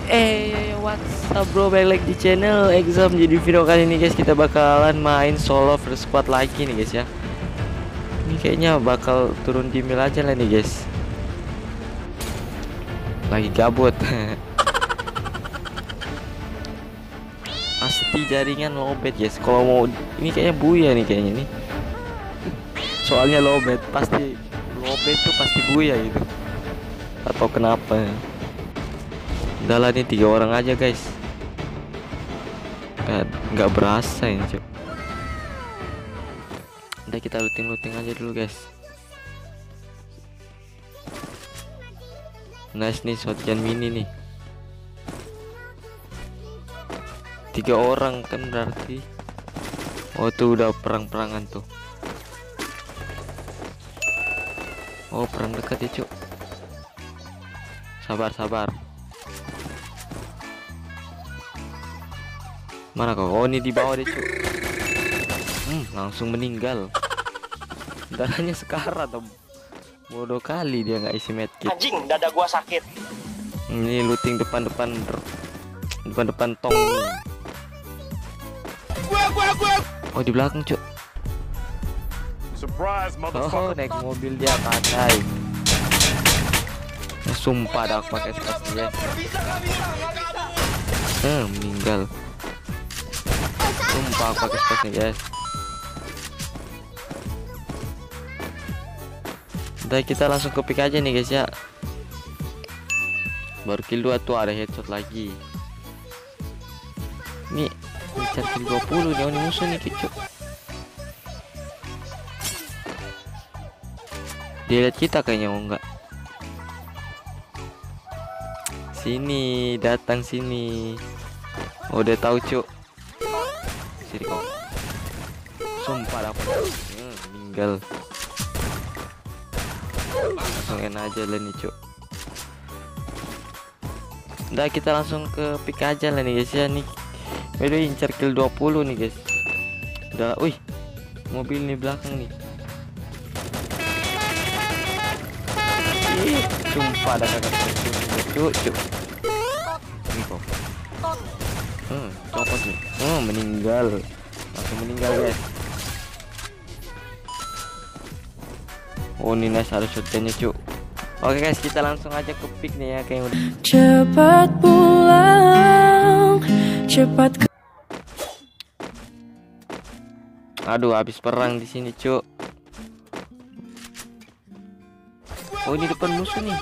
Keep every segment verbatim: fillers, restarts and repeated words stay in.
Eh, what's up bro, balik lagi di channel Exam. Jadi video kali ini guys, kita bakalan main solo versus squad lagi nih guys ya. Ini kayaknya bakal turun di mil aja lah nih guys. Lagi gabut. Pasti jaringan lowbat guys. Kalau mau ini kayaknya buya nih kayaknya nih. Soalnya lowbat, pasti lowbat tuh pasti buya gitu. Atau kenapa ya? Udah lah, nih tiga orang aja guys. Nggak berasa ini cuk. Udah, kita looting-looting aja dulu guys. Nice nih shotgun mini nih. Tiga orang kan berarti. Oh tuh udah perang-perangan tuh. Oh perang dekat ya cuk. Sabar sabar. Mana kok? Oh ini di bawah deh cuy. Hmm, langsung meninggal. Darahnya sekarat atau bodoh kali dia nggak isi medkit. Anjing, dada gua sakit. Ini looting depan-depan depan-depan tong nih. Oh di belakang cuy. Surprise, Oh motherfucker. naik mobil dia pakai. Nah, sumpah dah aku pakai sepatu ya. Hmm, meninggal. Sumpah aku pakai spot nih guys. Udah, kita langsung ke pick aja nih guys ya. Baru kill dua tuh ada headshot lagi. Nih bicara kill dua puluh nih, ini musuh nih kicuk. Dia lihat kita kayaknya. Oh enggak. Sini, datang sini. Oh, udah tahu cuk. Sini kok. Sumpah dapat. Hmm, meninggal. Langsung enak aja lah nih cuk. Udah, kita langsung ke pick aja lah nih guys ya. Nih udah incar kill dua puluh nih guys. Udah, wih mobil nih belakang nih. Ih, sumpah ada kagak cuk cuk. Ini kok. Hmm, copot nih. Hmm, meninggal. Langsung meninggal guys. Oh ini nice, ada shotgunnya cuk. Oke guys, kita langsung aja ke pick nih ya kayak udah. Cepat pulang, cepat ke... Aduh, habis perang di sini cuk. Oh ini depan musuh nih.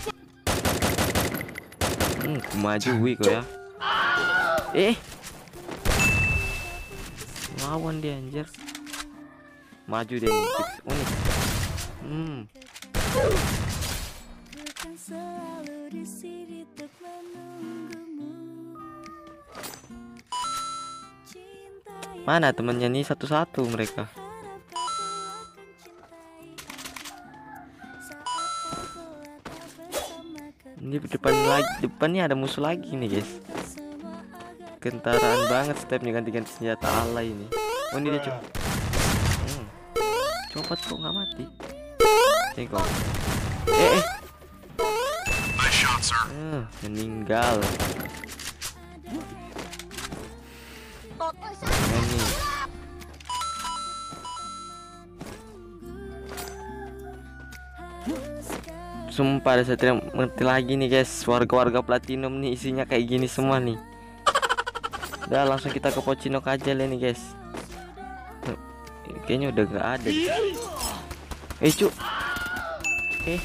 Hmm, maju wih kok ya. Eh, lawan dia anjir. Maju dia nih. Oh, nih. Hmm. Mana temannya nih, satu-satu mereka. Ini depan lagi, depannya ada musuh lagi nih guys. Kentaraan banget stepnya, ganti-ganti senjata ala ini. Oh ini dia cok. Hmm. Copot kok nggak mati. Ini kok. Eh eh. Uh, meninggal. Ini. Sumpah ada satu yang mati lagi nih guys. Warga-warga platinum nih isinya kayak gini semua nih. Udah langsung kita ke Pocinok aja lah nih guys. Kayaknya udah gak ada. Eh cuk. Eh.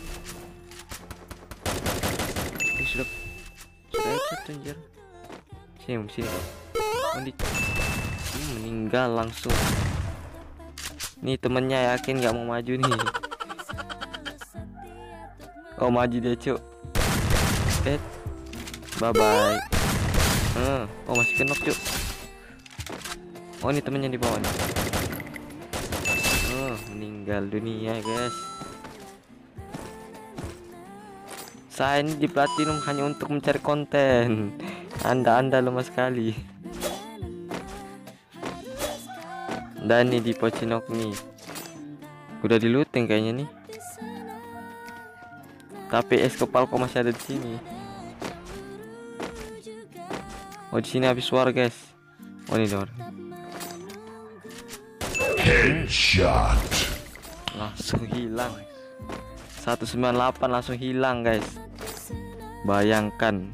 Ini sudah sudah headshot anjir. Sini sini. Oh, di... hmm, meninggal langsung. Nih temennya yakin gak mau maju nih. Oh maju dia cuk. Eh. Bye bye. Hmm. Oh masih kenok cuk. Oh ini temennya di bawah nih. Oh meninggal dunia guys. Saya ini di platinum hanya untuk mencari konten. Anda-anda lemah sekali. Dan nih di Pocinok nih. Udah di looting kayaknya nih. Tapi es kepal kok masih ada di sini. Oh di sini habis suara guys. Oh ini dor. Headshot. Langsung hilang. seratus sembilan puluh delapan langsung hilang guys. Bayangkan.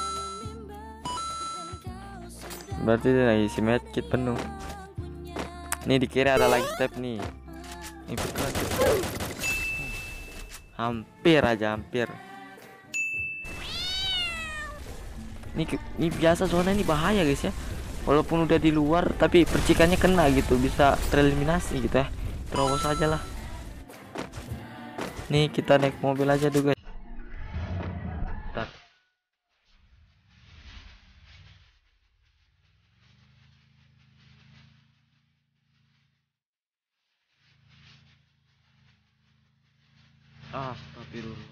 Berarti dia lagi isi medkit penuh. Nih di kiri ada lagi step nih. Ini bukan. Hampir aja hampir. Ini ini biasa zona ini bahaya guys ya. Walaupun udah di luar tapi percikannya kena gitu, bisa tereliminasi gitu ya. Terobos aja lah. Nih kita naik mobil aja dulu guys. Bentar. Ah, tapi dulu.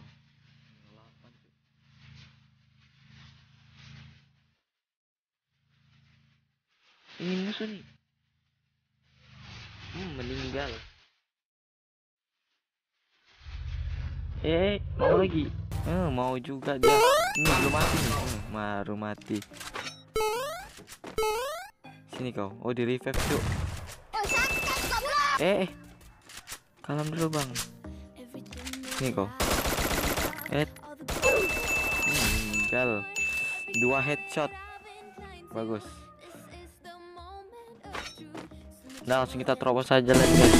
Ini musuh nih. Hmm, meninggal. Eh, mau lagi. Eh, mau juga dia. Ini belum mati nih. Hmm, baru mati. Sini kau. Oh, di revive cuk. Eh, eh. Kalem dulu bang. Sini kau. Eh. Hmm, meninggal. Dua headshot. Bagus. Nah, langsung kita terobos saja lah guys.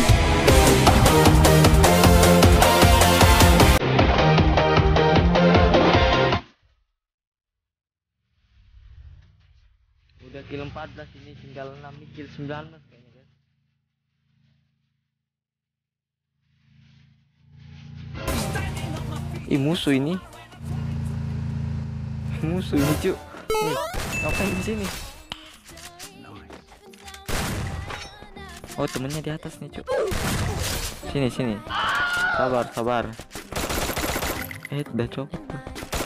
Udah kill empat belas ini, tinggal enam nih, kill sembilan belas kayaknya guys. Ih, musuh ini. Musuh ini, cuk. Nih, ngapain di sini? Oh, temennya di atas nih, cuk. Sini, sini. Sabar, sabar. Eh, udah copot tuh.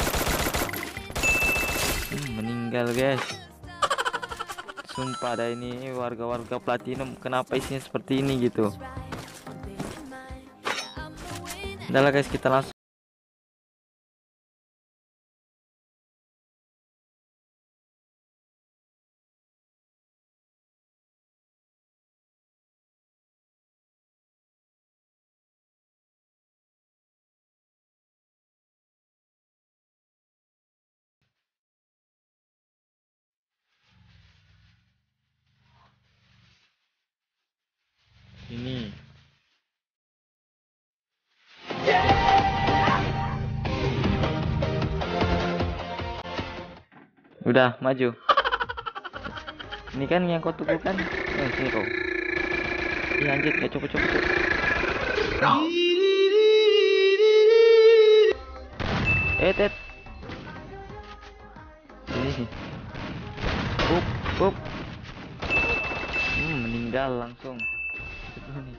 Hmm, meninggal, guys. Sumpah dah ini warga-warga platinum kenapa isinya seperti ini gitu. Udah lah guys, kita langsung. Ini udah maju. Ini kan yang kau tunggu kan? Oh, sini kau. Iya anjir, ya coba coba coba. Eh tet. Ini. Up up. Hmm, meninggal langsung. Ini.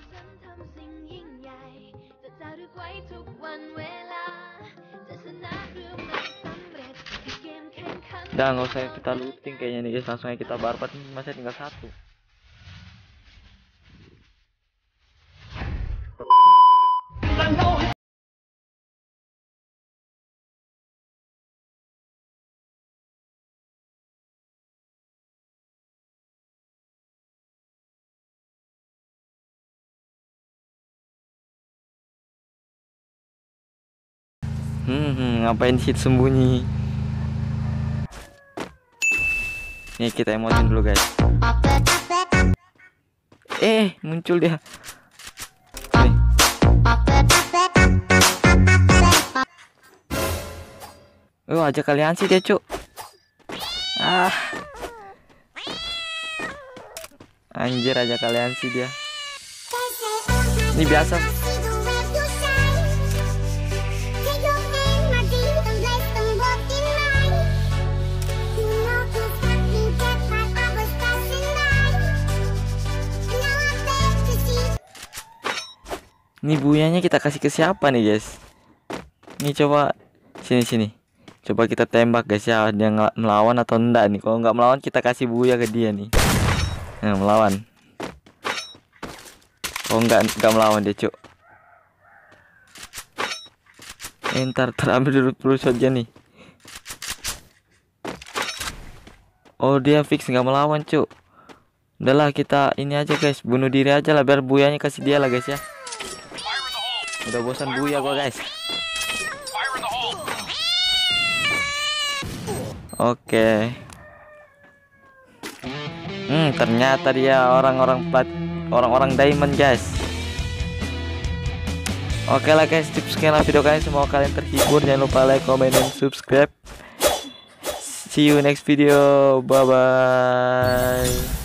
Udah nggak usah kita looting kayaknya nih guys, langsung aja kita barbat nih, masih tinggal satu. Hmm, hmm ngapain hit sembunyi? Nih kita emotin dulu guys. Eh muncul dia. Nih. Oh aja kalian sih dia cuk. Ah. Anjir aja kalian sih dia. Ini biasa. Ini buyanya kita kasih ke siapa nih guys? Nih coba sini sini. Coba kita tembak guys ya, dia melawan atau enggak nih. Kalau nggak melawan kita kasih buya ke dia nih. Nah, melawan. Oh enggak enggak melawan dia cuk. Eh, ntar terambil dulu perlu shotnya nih. Oh dia fix nggak melawan cuk. Udahlah kita ini aja guys, bunuh diri aja lah biar buyanya kasih dia lah guys ya. Udah bosan buya gua guys. Oke. Hmm ternyata dia orang-orang plat, orang-orang diamond guys. Oke lah guys, tips sekian lah video kalian, semoga kalian terhibur. Jangan lupa like, comment, dan subscribe. See you next video. Bye bye.